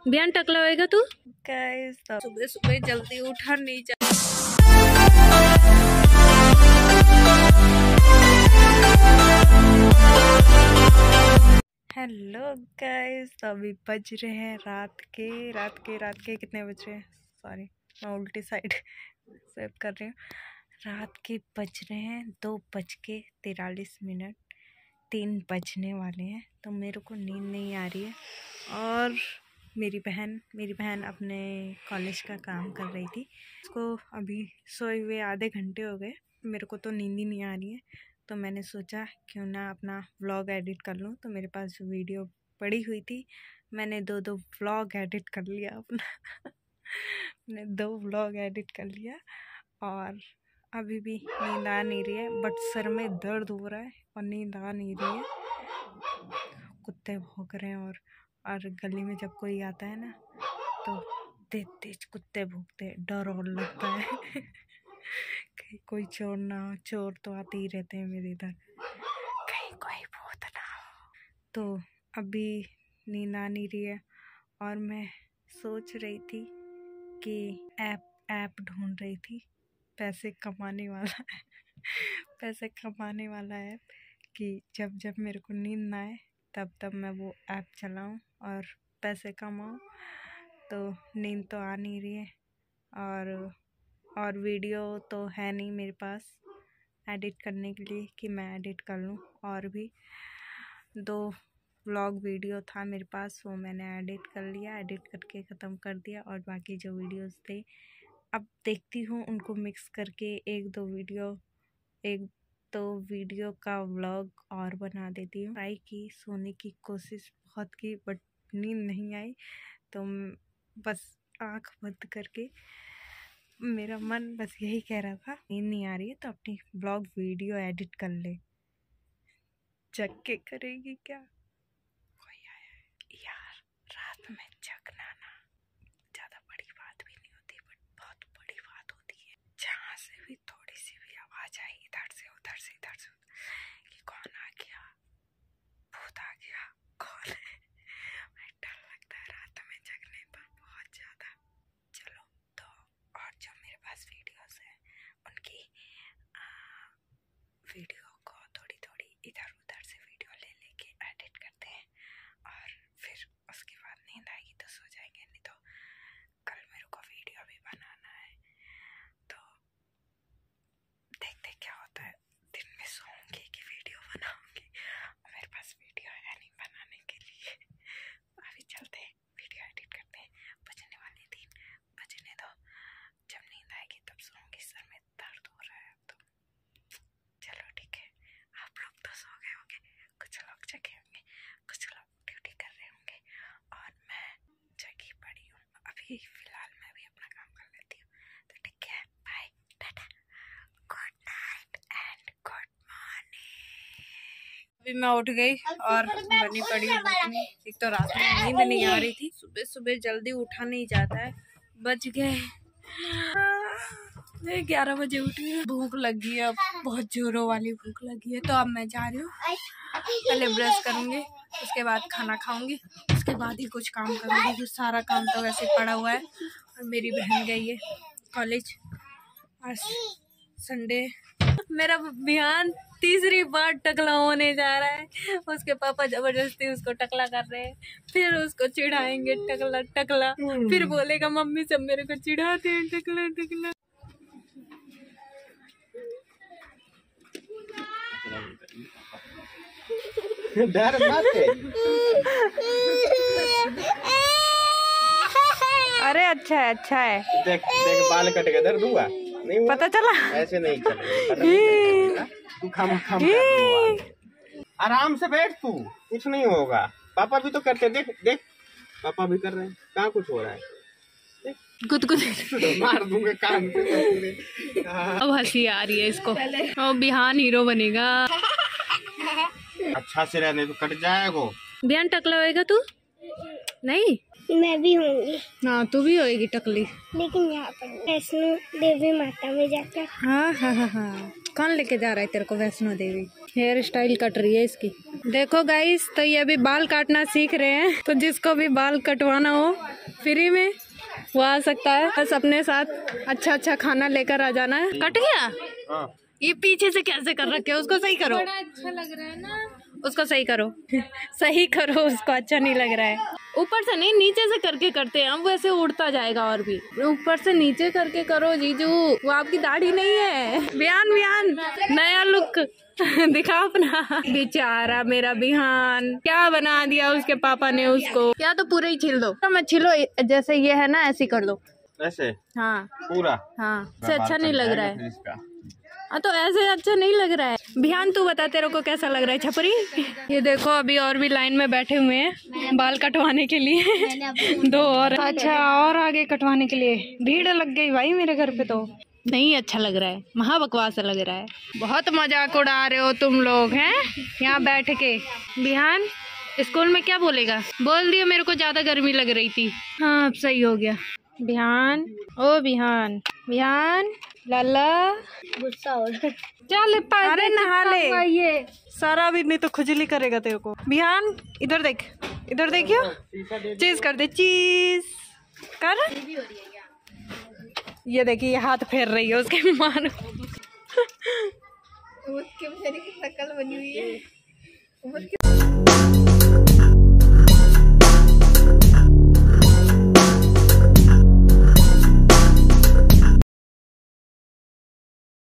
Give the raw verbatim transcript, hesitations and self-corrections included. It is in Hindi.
बयान टकला होएगा तू। गाइस सुबह सुबह जल्दी उठा नहीं जा। हेलो गाइस, तो अभी बज रहे हैं रात के रात के रात के कितने बज रहे हैं, सॉरी मैं उल्टी साइड सेव कर रही हूँ। रात के बज रहे हैं दो बज के तिरालीस मिनट, तीन बजने वाले हैं। तो मेरे को नींद नहीं आ रही है और मेरी बहन मेरी बहन अपने कॉलेज का काम कर रही थी। उसको अभी सोए हुए आधे घंटे हो गए, मेरे को तो नींद ही नहीं आ रही है। तो मैंने सोचा क्यों ना अपना व्लॉग एडिट कर लूँ। तो मेरे पास जो वीडियो पड़ी हुई थी, मैंने दो दो व्लॉग एडिट कर लिया अपना मैंने दो व्लॉग एडिट कर लिया और अभी भी नींद आ नहीं रही है, बट सर में दर्द हो रहा है और नींद आ नहीं रही है। कुत्ते भौंक रहे हैं और और गली में जब कोई आता है ना तो तेज तेज कुत्ते भौंकते हैं, डर और लगता है कहीं कोई चोर ना हो। चोर तो आते ही रहते हैं मेरे इधर, कहीं कोई भूत ना हो। तो अभी नींद आ नहीं रही है और मैं सोच रही थी कि ऐप ऐप ढूंढ रही थी, पैसे कमाने वाला पैसे कमाने वाला ऐप, कि जब जब मेरे को नींद ना आए तब तब मैं वो ऐप चलाऊं और पैसे कमाऊं। तो नींद तो आ नहीं रही है और और वीडियो तो है नहीं मेरे पास एडिट करने के लिए कि मैं एडिट कर लूं। और भी दो व्लॉग वीडियो था मेरे पास, वो मैंने एडिट कर लिया, एडिट करके ख़त्म कर दिया। और बाकी जो वीडियोस थे अब देखती हूँ उनको मिक्स करके एक दो वीडियो एक तो वीडियो का व्लॉग और बना देती हूँ। ट्राई की, सोने की कोशिश बहुत की, बट नींद नहीं आई। तो बस आँख बंद करके मेरा मन बस यही कह रहा था नींद नहीं आ रही है तो अपनी व्लॉग वीडियो एडिट कर ले। जग के करेगी क्या? कोई आया है यार, रात में जगना ना ज़्यादा बड़ी बात भी नहीं होती, बट बहुत बड़ी बात होती है। जहाँ से भी थोड़ी सी भी आवाज़ आई, इधर से उधर से इधर से कि कौन आ गया, भूत आ गया, कौन है, डर लगता है रात में जगने पर बहुत ज़्यादा। चलो तो और जो मेरे पास वीडियोस हैं उनकी आ, वीडियो को थोड़ी थोड़ी इधर उधर से वीडियो ले लेके एडिट करते हैं और फिर उसके बाद नींद आएगी तो सो जाएंगे। नहीं तो कल मेरे को वीडियो भी बनाना है, तो देखते क्या होता है। दिन में सोऊंगी कि वीडियो बनाऊंगी, मेरे पास वीडियो है नहीं बनाने के लिए। अभी चलते हैं, वीडियो एडिट करते हैं। बजने वाले तीन बजने दो, जब नींद आएगी तब सोऊंगी। सर में दर्द हो रहा है तो चलो ठीक है। आप लोग तो सो गए होंगे, कुछ लोग जगे होंगे, कुछ लोग ड्यूटी कर रहे होंगे और मैं जगी पड़ी हूँ। अभी फिलहाल मैं भी अपना काम कर लेती हूँ। तो ठीक है, bye, tata, good night and good morning. अभी मैं उठ गई और बनी पड़ी हूँ। एक तो रात में नींद नहीं आ रही थी, सुबह सुबह जल्दी उठा नहीं जाता है। बज गए ग्यारह बजे उठी, भूख लगी है, अब बहुत जोरों वाली भूख लगी है। तो अब मैं जा रही हूँ, पहले ब्रश करूँगी, उसके बाद खाना खाऊंगी, उसके बाद ही कुछ काम करूँगी। जो सारा काम तो वैसे पड़ा हुआ है। और मेरी बहन गई है कॉलेज, आज संडे। मेरा बयान तीसरी बार टकला होने जा रहा है। उसके पापा जबरदस्ती उसको टकला कर रहे हैं, फिर उसको चिढ़ाएंगे टकला टकला, फिर बोलेगा मम्मी सब मेरे को चिढ़ाते हैं टकला टकला। डर मत। अरे अच्छा है अच्छा है। देख देख बाल कट के दर्द हुआ नहीं, पता चला ऐसे नहीं चलेगा। तू खम खम आराम से बैठ, तू कुछ नहीं होगा। पापा भी तो करते, देख देख पापा भी कर रहे हैं, कहाँ कुछ हो रहा है। गुद गुद मार दूंगा कान पे। अब हंसी आ रही है इसको, और बिहान हीरो बनेगा। अच्छा से रहने तो कट जाएगा। बिहान टकला होएगा तू नहीं। मैं भी होंगी। हाँ तू भी होएगी टकली। लेकिन यहाँ पर वैष्णो देवी माता में जाकर। हाँ हाँ हाँ हाँ कौन लेके जा रहा है तेरे को वैष्णो देवी? हेयर स्टाइल कट रही है इसकी। देखो गाइस, तो ये अभी बाल काटना सीख रहे हैं, तो जिसको भी बाल कटवाना हो फ्री में वो आ सकता है। बस अपने साथ अच्छा अच्छा खाना लेकर आ जाना है। कट गया? हाँ। ये पीछे से कैसे कर रखे हो? उसको सही करो। बड़ा अच्छा लग रहा है ना। उसको सही करो सही करो, उसको अच्छा नहीं लग रहा है। ऊपर से नहीं, नीचे से करके करते हैं हम, वैसे उड़ता जाएगा। और भी ऊपर से नीचे करके करो जीजू, वो आपकी दाढ़ी नहीं है। बिहान बिहान नया लुक दिखा अपना। बेचारा मेरा बिहान, क्या बना दिया उसके पापा ने उसको। या तो पूरे ही छिल दो। तो मैं छिलो, जैसे ये है ना ऐसे कर दो। ऐसे? हाँ पूरा? हाँ से अच्छा नहीं लग रहा है। हाँ तो ऐसे अच्छा नहीं लग रहा है। बिहान तू बता तेरे को कैसा लग रहा है छपरी? ये देखो अभी और भी लाइन में बैठे हुए हैं बाल कटवाने के लिए दो और। अच्छा और आगे कटवाने के लिए भीड़ लग गई भाई मेरे घर पे। तो नहीं अच्छा लग रहा है, महा बकवास लग रहा है। बहुत मजाक उड़ा रहे हो तुम लोग हैं यहाँ बैठ के। बिहान स्कूल में क्या बोलेगा? बोल दिया मेरे को ज्यादा गर्मी लग रही थी। हाँ अब सही हो गया। बिहान ओ बिहान बिहान लाला गुस्सा हो रहा है। चल अरे नहा ले, ये सारा भी नहीं तो खुजली करेगा तेरे को। बिहान इधर देख, इधर देखियो, चीज कर दे, चीज कर। ये देखिए हाथ फेर रही है उसके मानो। उसके बेचारे की शक्ल बनी हुई है।